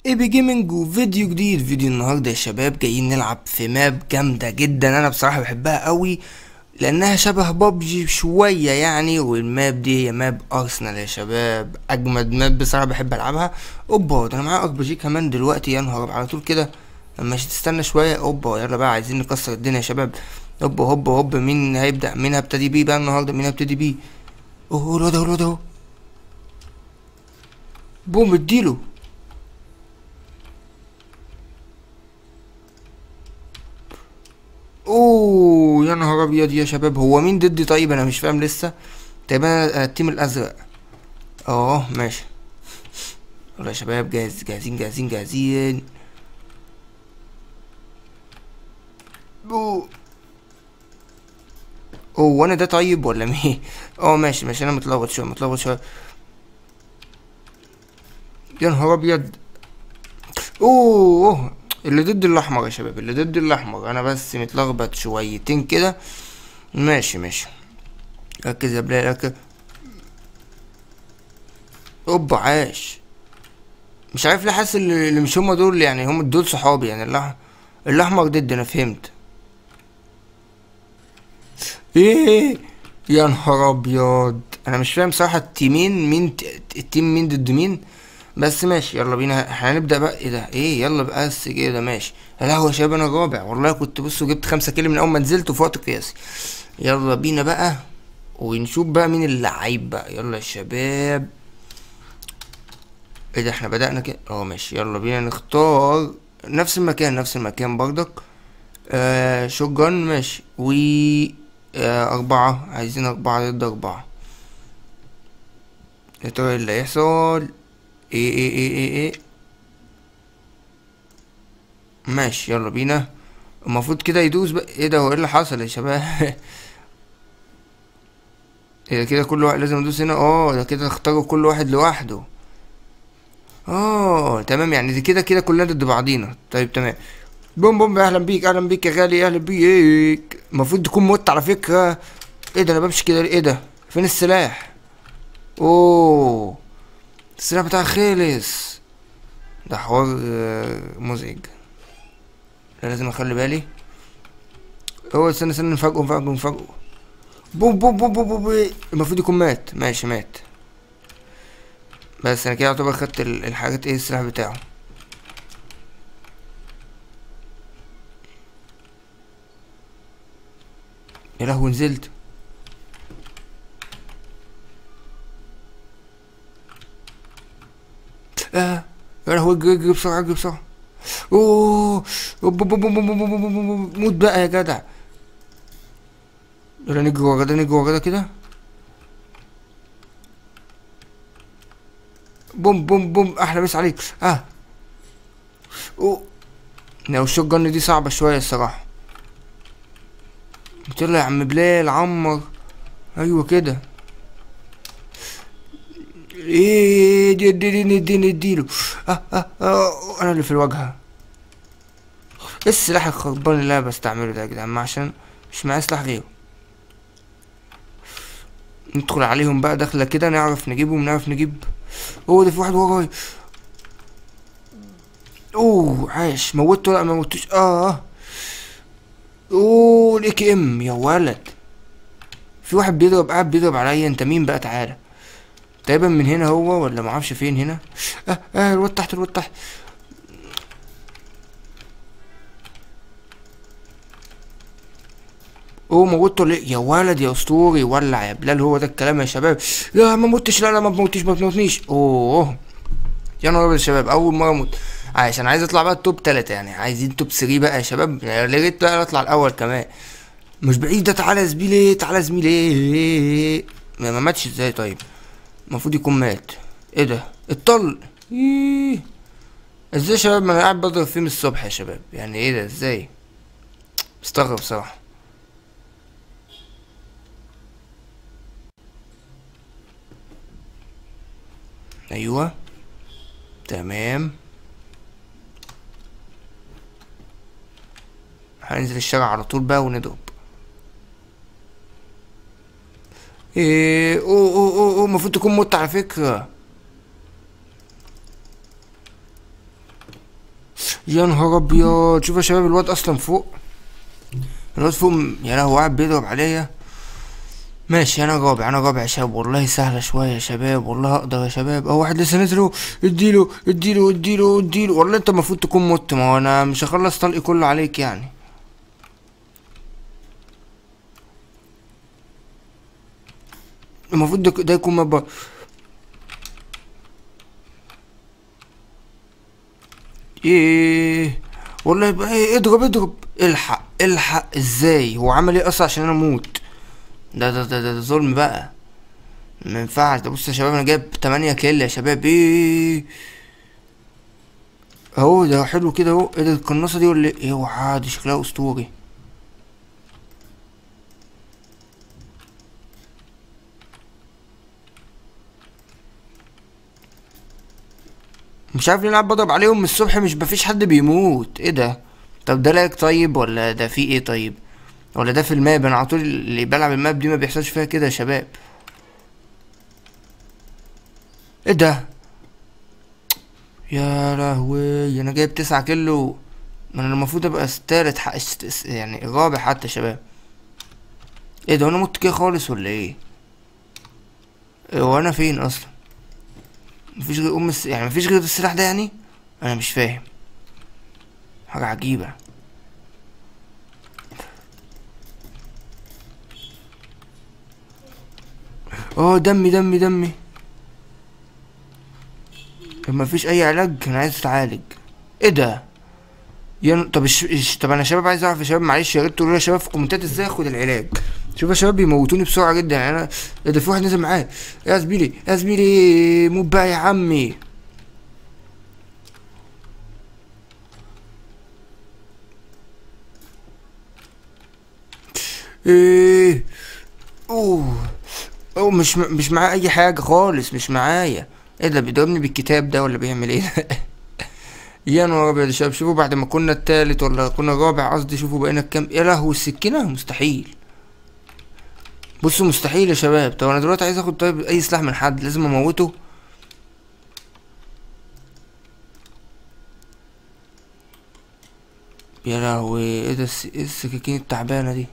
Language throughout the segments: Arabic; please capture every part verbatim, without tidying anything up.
ايبي جيمنج وفيديو جديد. فيديو النهارده يا شباب جايين نلعب في ماب جامده جدا، انا بصراحه بحبها قوي لانها شبه بابجي شويه يعني. والماب دي هي ماب ارسنال يا شباب، اجمد ماب بصراحه بحب العبها. اوبا ده انا معايا ار بي جي كمان دلوقتي، يا نهار على طول كده. مش تستنى شويه؟ اوبا يلا بقى عايزين نكسر الدنيا يا شباب. اوبا هوبا هوبا، مين هيبدا؟ مين هبتدي بيه بقى النهارده؟ مين هبتدي بيه؟ اوه الواد اهو الواد اهو. بوم اديله. اوه يا نهار ابيض يا شباب، هو مين ضدي؟ طيب انا مش فاهم لسه. طيب انا أنا التيم الازرق. اه ماشي. يلا يا شباب، جاهز جاهزين جاهزين جاهزين. اوه اوه وانا ده طيب ولا مين؟ اه ماشي ماشي، انا متلخبط شويه متلخبط شويه. يا نهار ابيض. اوه أوه. اللي ضد الاحمر يا شباب، اللي ضد الاحمر، انا بس متلخبط شويتين كده. ماشي ماشي. ركز يا بلال ركز. اوبا عاش. مش عارف ليه حاسس اللي اللي مش هما دول، يعني هم دول صحابي يعني. الأح... الاحمر ضد، انا فهمت. ايه يا نهار ابيض، انا مش فاهم صراحه التيمين مين ت- التيم مين ضد مين. بس ماشي يلا بينا، هنبدا بقى. ايه ده؟ ايه يلا بقى بس كده ماشي. يا لهوي يا شباب، انا الرابع والله. كنت بصوا جبت خمسة كيلو من اول ما نزلت وفي وقت قياسي. يلا بينا بقى ونشوف بقى مين اللعيب بقى. يلا يا شباب. ايه ده؟ احنا بدأنا كده؟ اه ماشي. يلا بينا نختار نفس المكان نفس المكان برضك. آه شوت جن ماشي. و آه أربعة، عايزين أربعة ضد أربعة. يا ترى ايه اللي هيحصل؟ ايه ايه ايه ايه ايه. ماشي يلا بينا. المفروض كده يدوس بقى. ايه ده؟ هو ايه اللي حصل يا شباب؟ ايه ده كده؟ كل واحد لازم يدوس هنا؟ اه ده كده اختاروا كل واحد لوحده. اه تمام، يعني دي كده كده كلنا ضد بعضينا. طيب تمام. بوم بوم، اهلا بيك اهلا بيك يا غالي، اهلا بيك. المفروض تكون مت على فكرة. ايه ده؟ انا بمشي كده ليه؟ ايه ده؟ فين السلاح؟ اوه السلاح بتاعي خلص. ده حوار آه، مزعج. لازم اخلي بالي. هو استنى استنى، نفاجئه نفاجئه نفاجئه. بوم بوم بوم بوم بوم. المفروض يكون مات. ماشي مات. بس انا كده يعتبر خدت ال- الحاجات. ايه السلاح بتاعه؟ يا لهوي نزلت. اه يا لهوي، اجري اجري بسرعة اجري بسرعة. اوه بوم بوم بوم بوم بوم بوم بوم بوم. موت بقى يا جدع. يلا نجري ورا ده نجري ورا ده كده. بوم بوم بوم، احلى مسا عليك. اه اوه. لو الشوت جن دي صعبة شوية الصراحة. يلا يا عم بلال عمر. ايوه كده. ايه دي اديني اديني اديله. اه اه اه انا اللي في الواجهة. ايه السلاح الخربان اللي انا بستعمله ده يا جدعان؟ ما عشان مش معايا سلاح غيره. ندخل عليهم بقى دخلة كده، نعرف نجيبهم نعرف نجيب. اوه ده في واحد ورايا. اوه عاش. موته؟ لا ما موتوش. اه اوه الاي كي ام يا ولد. في واحد بيضرب قاعد بيضرب عليا. انت مين بقى؟ تعالى. تقريبا من هنا هو، ولا معرفش فين هنا. اه اه الواد تحت الواد تحت. اوه موته ليه يا ولد يا اسطوري؟ ولع يا بلال. هو ده الكلام يا شباب. لا ما موتش، لا لا ما تموتيش ما تموتنيش. اوه يا نهار ابيض يا شباب، اول مره اموت. عايش. انا عايز اطلع بقى التوب تلاتة، يعني عايزين توب ثري بقى يا شباب. يا ريت بقى اطلع الاول كمان. مش بعيد ده. تعالى يا زميلي تعالى يا زميلي. ما ما ماتش ازاي طيب؟ المفروض يكون مات. ايه ده؟ اتطل. ايه ازاي يا شباب؟ ما انا قاعد بضرب فيه من الصبح يا شباب، يعني ايه ده ازاي؟ مستغرب صراحه. ايوه تمام. هننزل الشارع على طول بقى ونضرب. ايه اوه اوه اوه اوه، المفروض تكون مت على فكره. يا نهار ابيض، شوف يا شباب الواد اصلا فوق، الواد فوق م- يا لهوي قاعد بيضرب عليا. ماشي انا رابع، انا رابع يا شباب، والله سهله شويه يا شباب، والله اقدر يا شباب. اهو واحد لسه نزل اهو. اديله اديله اديله اديله، والله انت المفروض تكون مت، ما هو انا مش هخلص طلقي كله عليك يعني. المفروض ده, ده يكون مبا. ايه والله يبقى ايه، اضرب اضرب، الحق الحق، ازاي هو عمل ايه اصلا عشان انا اموت؟ ده ده ده, ده, ده ظلم بقى، ما ينفعش ده. بص يا شباب انا جايب تمانية كيل يا شباب. ايه اهو ده حلو كده اهو. ايه ده القناصة دي ولا ايه؟ اوعى دي شكلها اسطوري. مش عارف ليه انا قاعد بضرب عليهم من الصبح مش مفيش حد بيموت، ايه ده؟ طب ده لايك طيب ولا ده في ايه طيب؟ ولا ده في الماب؟ انا على طول اللي بلعب الماب دي ما بيحصلش فيها كده يا شباب. ايه ده؟ يا لهوي انا جايب تسعة كيلو، ما انا المفروض ابقى التالت حق يعني الرابع حتى يا شباب. ايه ده انا مت كده خالص ولا ايه؟ هو انا فين اصلا؟ مفيش غير ام الس... يعني مفيش غير السلاح ده يعني؟ انا مش فاهم، حاجة عجيبة. اه دمي دمي دمي. طب مفيش اي علاج؟ انا عايز اتعالج. ايه ده؟ ين... طب الش... الش... طب انا يا شباب عايز اعرف يا شباب، معلش يا ريت تقولوا لي يا شباب في الكومنتات ازاي اخد العلاج. شوف يا شباب بيموتوني بسرعة جدا يعني. انا ايه ده، في واحد نزل معايا. يا زميلي يا زميلي موت بقى يا عمي. ايه اوه اوه مش م... مش معايا اي حاجة خالص، مش معايا. ايه ده بيضربني بالكتاب ده ولا بيعمل ايه؟ يا نهار ابيض يا شباب، شوفوا بعد ما كنا التالت ولا كنا الرابع قصدي، شوفوا بقينا الكام. يا لهوي السكينة مستحيل. بصوا مستحيل يا شباب. طب انا دلوقتي عايز اخد طيب اي سلاح من حد، لازم اموته. يا لهوي ايه ده الس... ايه السكاكين التعبانة دي؟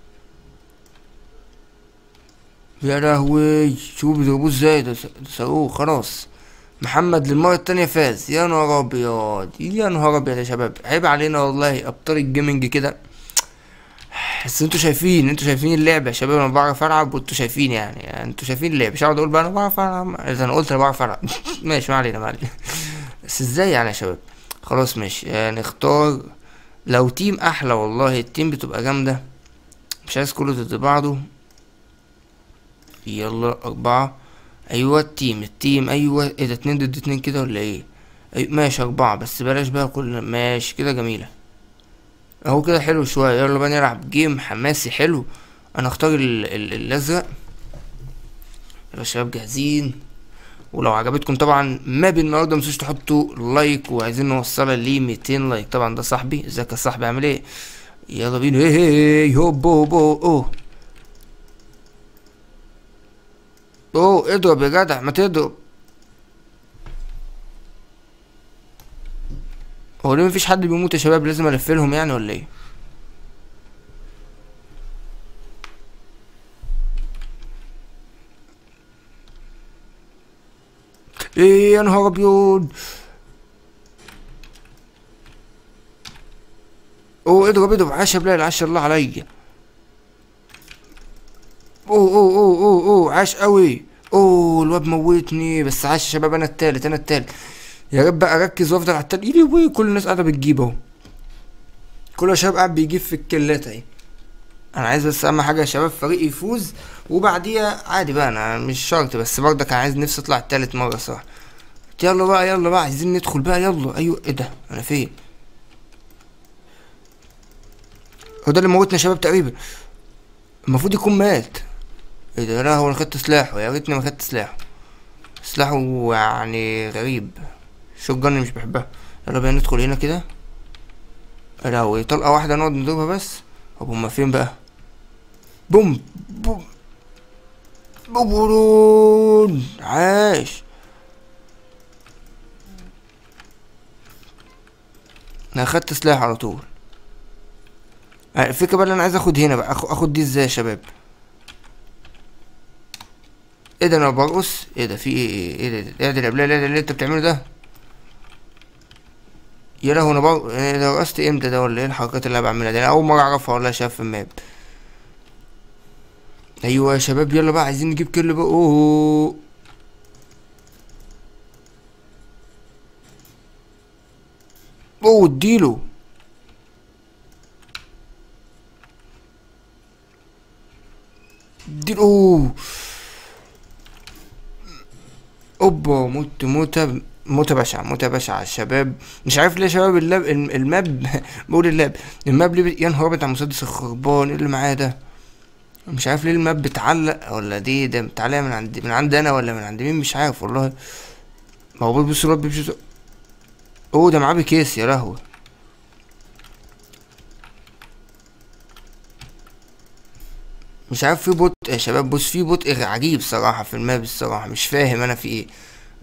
يا لهوي شوفوا بيضربوه ازاي ده، س- ده صاروخ. خلاص محمد للمرة التانية فاز. يا نهار ابيض يا نهار ابيض يا شباب، عيب علينا والله ابطال الجيمنج كده. بس انتوا شايفين، انتوا شايفين اللعبة يا شباب، انا بعرف العب وانتوا شايفين يعني, يعني انتوا شايفين اللعبة. مش هقعد اقول بقى انا بعرف العب، اذا انا قلت انا بعرف العب. ماشي ما علينا ما علينا. بس ازاي يعني يا شباب؟ خلاص ماشي آه نختار. لو تيم احلى والله، التيم بتبقى جامدة، مش عايز كله ضد بعضه. يلا اربعة. ايوه التيم التيم ايوه. ايه ده اتنين ضد اتنين كده ولا ايه؟ أيوة ماشي اربعة، بس بلاش بقى كل ماشي كده جميلة اهو كده حلو شوية. يلا بقى نلعب جيم حماسي حلو. انا اختار ال ال الازرق. يلا شباب جاهزين؟ ولو عجبتكم طبعا ماب النهارده متنسوش تحطوا لايك، وعايزين نوصلها ل ميتين لايك. طبعا ده صاحبي، ازيك يا صاحبي عامل ايه؟ يلا بينا. هي هي هوب هوب اوه اوه اضرب يا جدع ما تضرب. هو ليه مفيش حد بيموت يا شباب؟ لازم الفلهم يعني ولا ايه؟ ايه يا نهار ابيض. اوه اضرب اضرب، عاش يا بلال عاش الله عليا. اوه اوه اوه اوه اوه عاش قوي. اوه الواد موتني، بس عاش يا شباب. انا التالت انا التالت. يا رب بقى اركز وافضل على التالت. ايدي وي كل الناس قاعده بتجيب اهو، كل الشباب قاعد بيجيب في الكلات اهي. انا عايز بس اهم حاجه يا شباب فريقي يفوز، وبعديها عادي بقى انا مش شرط، بس برضه كان عايز نفسي اطلع التالت مره صراحه. يلا بقى يلا بقى عايزين ندخل بقى يلا. ايوه ايه ده انا فين؟ هو ده اللي موتنا يا شباب تقريبا، المفروض يكون مات. ايه ده؟ لا هو انا خدت سلاحه، يا ريتني ما خدت سلاحه. سلاحه يعني غريب، شوت جن مش بحبها. يلا بينا ندخل هنا كده. لا هو طلقه واحده نقعد نضربها بس. طب هما فين بقى؟ بوم بوم بوم عاش. انا اخدت سلاح على طول. الفكرة بقى اللي انا عايز اخد هنا بقى، اخد, أخد دي ازاي يا شباب؟ ايه ده انا برقص؟ ايه ده في ايه؟ ايه ده ايه ده ايه ده اللي انت بتعمله ده؟ يا لهوي انا برقص. ايه ده رقصت امتى ده ولا ايه الحركات اللي انا بعملها دي؟ انا اول مرة اعرفها والله. شايف في الماب. ايوه يا شباب يلا بقى عايزين نجيب كل بقى. اوه اوه اديله. اديله اوه. اوبا موت موتة موتة بشعة موتة بشعة يا شباب. مش عارف ليه يا شباب اللاب الم- الماب بقول اللاب الماب ليه بي- يا نهار ابيض على المسدس الخربان. ايه اللي معايا ده؟ مش عارف ليه الماب بتعلق، ولا دي ده بتعلق من عند من عند انا ولا من عند مين مش عارف والله. ما هو بص الواد بيمشي. اوه ده معاه بكيس يا لهوي. مش عارف في بوت يا شباب. بص في بوت عجيب صراحة في الماب الصراحة. مش فاهم انا في ايه.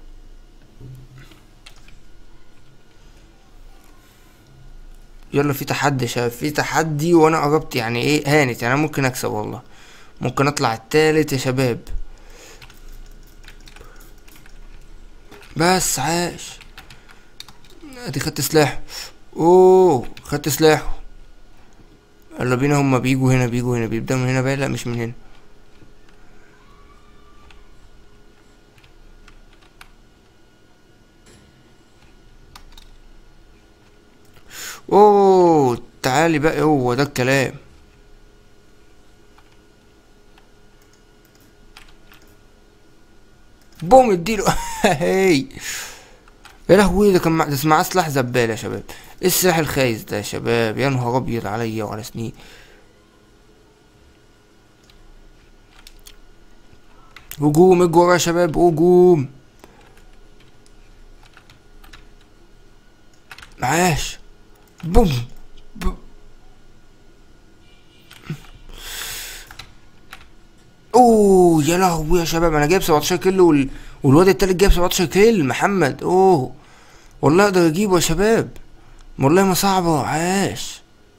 يلا في تحدي يا شباب، في تحدي وانا قربت يعني ايه هانت يعني. انا ممكن اكسب والله. ممكن اطلع التالت يا شباب. بس عاش. ادي خدت سلاح. اوه خدت سلاح. يلا بينا. هما بيجوا هنا بيجوا هنا بيبدأوا من هنا بقى. لا مش من هنا. اوه تعالي بقى. هو ده الكلام. بوم اديله. هي يا لهوي ده كان مع... ده معاه سلاح زبال يا شباب. ايه السلاح الخايس ده يا شباب؟ يا نهار ابيض عليا وعلى سنين. هجوم اجوا ورا يا شباب هجوم. معاش. بوم. بوم. اوه يا لهوي يا شباب انا جايب سبعتاشر كيلو وال... والواد التالت جايب سبعتاشر كيلو محمد. اوه والله اقدر اجيبه يا شباب. والله ما صعبة. عاش.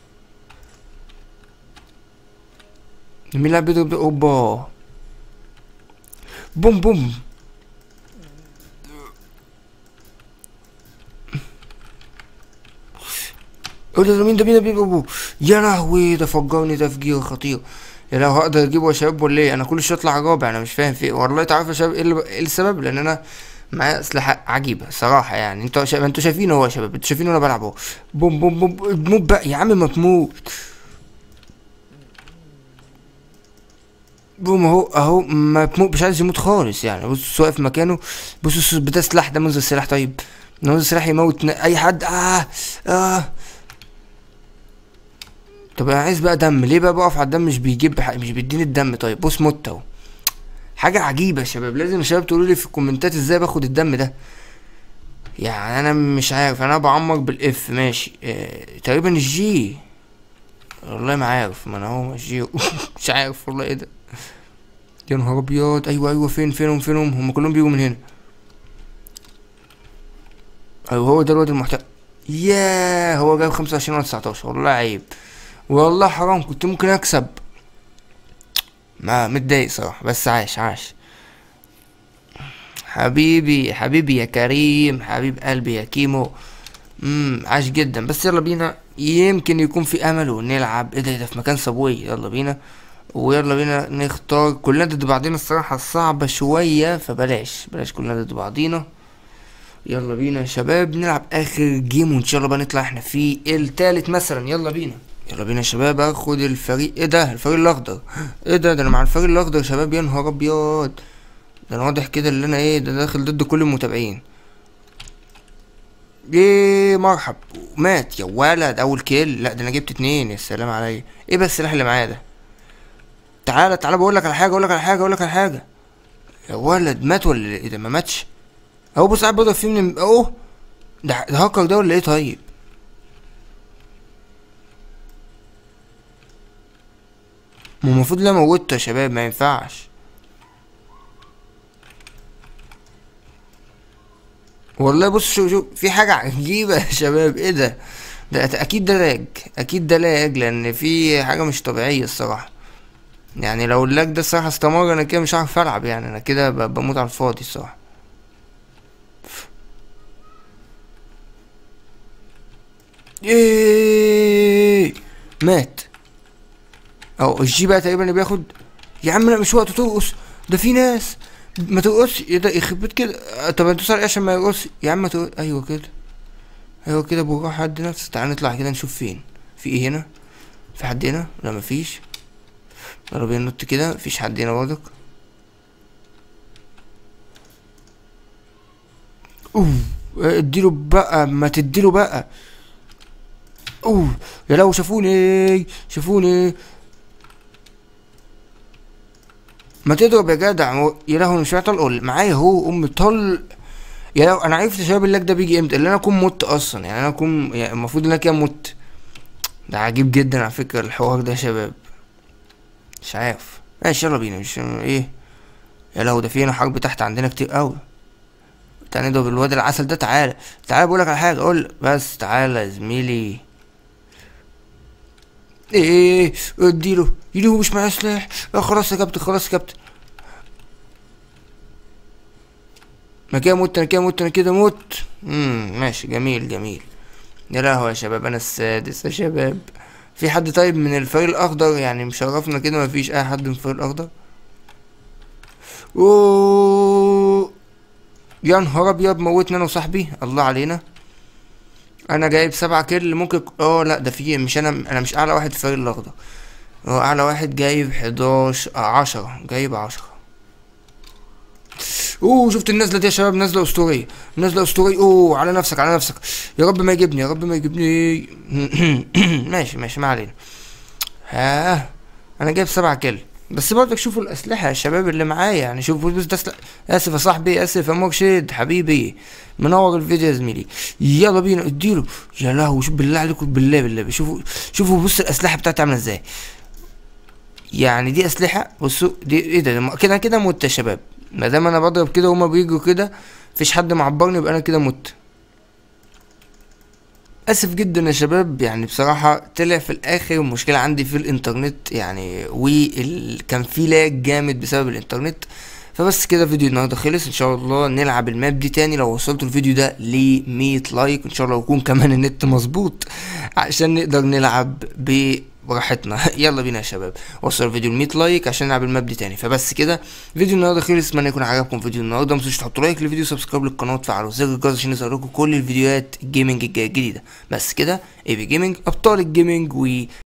مين لعب بيضرب ده؟ اوبا. بوم بوم. ايه ده مين ده مين ده مين ده؟ يا لهوي ده فجرني تفجير خطير. يا لو هقدر اجيبه يا شباب ولا ايه؟ انا كل شويه اطلع رابع. انا مش فاهم في ايه والله. تعرف يا شباب ايه اللي- إيه السبب؟ لان انا معايا اسلحه عجيبه صراحه يعني. انتوا شا... انتوا شايفين اهو يا شباب. انتوا شايفين وانا بلعب اهو. بوم بوم بوم. موت بقى يا عم ما تموت. بوم اهو اهو ما تموت. مش عايز يموت خالص يعني. بص واقف مكانه. بص بص ده سلاح. ده منظر السلاح. طيب منظر السلاح يموت ن- اي حد. اه اه. طب انا عايز بقى دم. ليه بقى بقف على الدم مش بيجيب حق. مش بيديني الدم. طيب بص مت اهو. حاجه عجيبه يا شباب. لازم يا شباب تقولوا لي في الكومنتات ازاي باخد الدم ده. يعني انا مش عارف. انا بعمق بالاف ماشي. اه تقريبا الجي. والله ما عارف. ما انا هو الجي. مش عارف والله ايه ده. يا نهار ابيض. ايوه ايوه فين فينهم فينهم. هم كلهم بيجوا من هنا. ايوه هو ده الواد المحترم. ياه هو جايب خمسة وعشرين ولا تسعتاشر. والله عيب. والله حرام كنت ممكن اكسب. ما متضايق صراحة. بس عاش عاش. حبيبي حبيبي يا كريم. حبيب قلبي يا كيمو. امم عاش جدا. بس يلا بينا. يمكن يكون في امل ونلعب. ايه ده ده في مكان صابوي. يلا بينا. ويلا بينا نختار. كلنا ضد بعضينا الصراحة صعبة شوية. فبلاش بلاش كلنا ضد بعضينا. يلا بينا يا شباب نلعب اخر جيم وان شاء الله بقى نطلع احنا في التالت مثلا. يلا بينا. يلا بينا يا شباب. اخد الفريق. ايه ده الفريق الاخضر. ايه ده ده انا مع الفريق الاخضر يا شباب. يا نهار ابيض. ده انا واضح كده اللي انا ايه ده داخل ضد كل المتابعين. ايه مرحب. مات يا ولد. اول كيل. لا ده انا جبت اتنين. يا سلام عليا. ايه بس السلاح اللي معايا ده. تعالى تعالى بقول لك على حاجه. اقول لك على حاجه اقول لك على حاجه. يا ولد مات ولا ايه ده؟ ما ماتش اهو. بص قاعد بضرب فيه من اهو. ده ده هاكر ده ولا ايه؟ طيب ما المفروض لا موته يا شباب. ما ينفعش والله. بص شوف شوف في حاجه عجيبه يا شباب. ايه ده ده أت- اكيد ده لاج، اكيد ده لاج، لان في حاجه مش طبيعيه الصراحه. يعني لو اللاج ده الصراحه استمر انا كده مش هعرف العب، يعني انا كده ب- بموت على الفاضي الصراحه. ايه مات. او الجي بقى تقريبا اللي بياخد. يا عم لا مش وقت ترقص، ده في ناس. ما ترقصش، ايه ده يخرب بيت كده. آه، طب انت صار عشان ما يرقص يا عم، ما ترقص. ايوه كده، ايوه كده بالراحه، حد نفس. تعال نطلع كده نشوف فين، في ايه هنا. في حد هنا؟ لا مفيش. يلا بينا ننط كده، مفيش حد هنا برضك. اوه، اديله بقى، ما تديله بقى. اوه يا لو شافوني، شافوني. ما تضرب يا جدع. يا لهوي مش معايا طلق معايا اهو ام طل. يا لو انا عرفت يا شباب اللاج ده بيجي امتى، اللي انا اكون مت اصلا، يعني انا اكون يعني المفروض ان انا كده مت. ده عجيب جدا على فكره الحوار ده يا شباب. مش عارف. ماشي يلا بينا. مش ايه. يا لهوي ده في هنا حرب تحت عندنا كتير قوي. تعالى نضرب الواد العسل ده. تعالى تعالى بقولك على حاجه، قول بس. تعالى يا زميلي. ايه اديله يليه مش معايا سلاح. اه خلاص يا كابتن، خلاص يا كابتن. انا كده مت، انا كده مت، انا كده مت. امم ماشي، جميل جميل. يا لهوي يا شباب انا السادس يا شباب. في حد طيب من الفريق الاخضر يعني مشرفنا كده؟ مفيش اي حد من الفريق الاخضر. اوه يا نهار ابيض، موتنا انا وصاحبي، الله علينا. انا جايب سبعة كيل. ممكن اه لا ده في، مش انا انا مش اعلى واحد في الفريق الاخضر. هو اعلى واحد جايب حداشر، آه عشرة، جايب عشرة. اوه شفت النزله دي يا شباب، نزله اسطوريه، نزله اسطوريه. اوه على نفسك، على نفسك. يا رب ما يجيبني، يا رب ما يجيبني. ماشي ماشي ما علينا. ها انا جايب سبعة كيل. بس برضك شوفوا الاسلحه يا شباب اللي معايا، يعني شوفوا بس ده سلاح. اسف يا صاحبي، اسف يا مرشد حبيبي. منور الفيديو يا زميلي. يلا بينا اديله. يا لهوي شوف بالله عليكم، بالله بالله شوفوا، شوفوا بص الاسلحه بتاعتي عامله ازاي. يعني دي اسلحه، بصوا دي ايه ده، كده كده مت يا شباب. ما دام انا بضرب كده وهما بيجوا كده، مفيش حد معبرني، يبقى انا كده مت. اسف جدا يا شباب، يعني بصراحة طلع في الاخر المشكلة عندي في الانترنت يعني، وكان في لاج جامد بسبب الانترنت. فبس كده فيديو النهارده خلص. ان شاء الله نلعب الماب دي تاني لو وصلتوا الفيديو ده ل مية لايك، ان شاء الله يكون كمان النت مظبوط عشان نقدر نلعب براحتنا. يلا بينا يا شباب، وصلوا الفيديو ل مية لايك عشان نلعب الماب دي تاني. فبس كده فيديو النهارده خلص، اتمنى يكون عجبكم فيديو النهارده. متنسوش تحطوا لايك للفيديو، سبسكرايب للقناه، وتفعلوا زر الجرس عشان يظهر لكم كل الفيديوهات الجيمنج الجديده. بس كده اي بي جيمنج، ابطال الجيمنج، و